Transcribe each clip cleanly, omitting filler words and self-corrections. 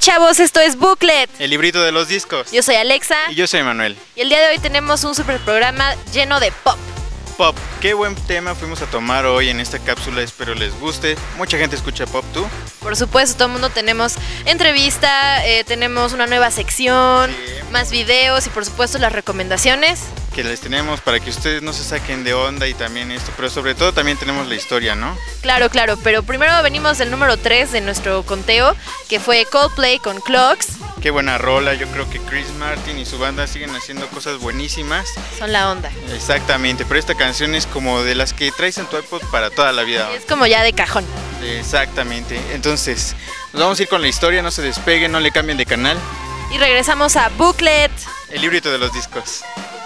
chavos, esto es Booklet. El librito de los discos. Yo soy Alexa. Y yo soy Manuel. Y el día de hoy tenemos un super programa lleno de pop. Pop, qué buen tema fuimos a tomar hoy en esta cápsula, espero les guste. Mucha gente escucha pop, ¿tú? Por supuesto, todo el mundo tenemos entrevista, tenemos una nueva sección, sí, más videos y por supuesto las recomendaciones que les tenemos para que ustedes no se saquen de onda y también esto, pero sobre todo también tenemos la historia, ¿no? Claro, pero primero venimos del número 3 de nuestro conteo, que fue Coldplay con Clocks. Qué buena rola, yo creo que Chris Martin y su banda siguen haciendo cosas buenísimas. Son la onda. Exactamente, pero esta canción es como de las que traes en tu iPod para toda la vida. Es como ya de cajón. Exactamente, entonces nos vamos a ir con la historia, no se despeguen, no le cambien de canal. Y regresamos a Booklet. El librito de los discos.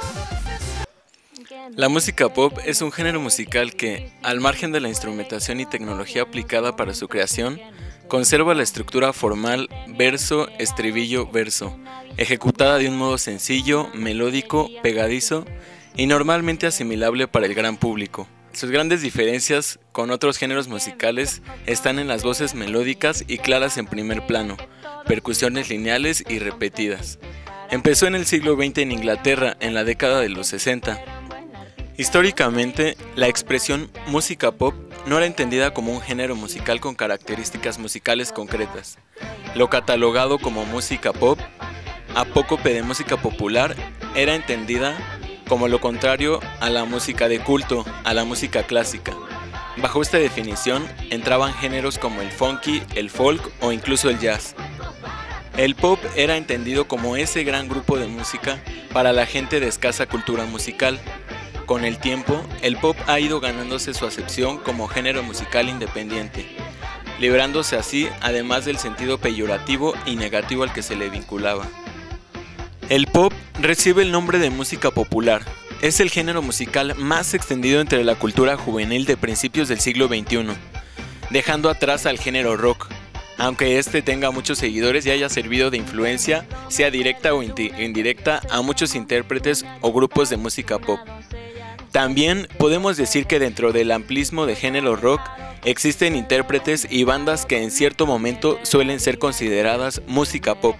La música pop es un género musical que, al margen de la instrumentación y tecnología aplicada para su creación, conserva la estructura formal verso, estribillo, verso, ejecutada de un modo sencillo, melódico, pegadizo y normalmente asimilable para el gran público. Sus grandes diferencias con otros géneros musicales están en las voces melódicas y claras en primer plano, percusiones lineales y repetidas. Empezó en el siglo XX en Inglaterra, en la década de los 60. Históricamente, la expresión música pop no era entendida como un género musical con características musicales concretas. Lo catalogado como música pop, apócope de música popular, era entendida como lo contrario a la música de culto, a la música clásica. Bajo esta definición entraban géneros como el funky, el folk o incluso el jazz. El pop era entendido como ese gran grupo de música para la gente de escasa cultura musical. Con el tiempo, el pop ha ido ganándose su acepción como género musical independiente, librándose así además del sentido peyorativo y negativo al que se le vinculaba. El pop recibe el nombre de música popular. Es el género musical más extendido entre la cultura juvenil de principios del siglo XXI, dejando atrás al género rock, aunque este tenga muchos seguidores y haya servido de influencia, sea directa o indirecta, a muchos intérpretes o grupos de música pop. También podemos decir que dentro del amplismo de género rock existen intérpretes y bandas que en cierto momento suelen ser consideradas música pop.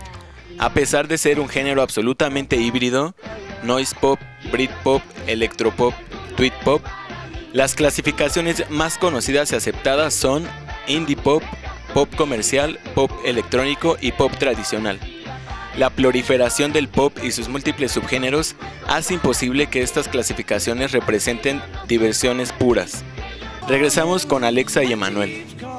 A pesar de ser un género absolutamente híbrido, noise pop, britpop, electropop, tweet pop, las clasificaciones más conocidas y aceptadas son indie pop, pop comercial, pop electrónico y pop tradicional. La proliferación del pop y sus múltiples subgéneros hace imposible que estas clasificaciones representen diversiones puras. Regresamos con Alexa y Emanuel.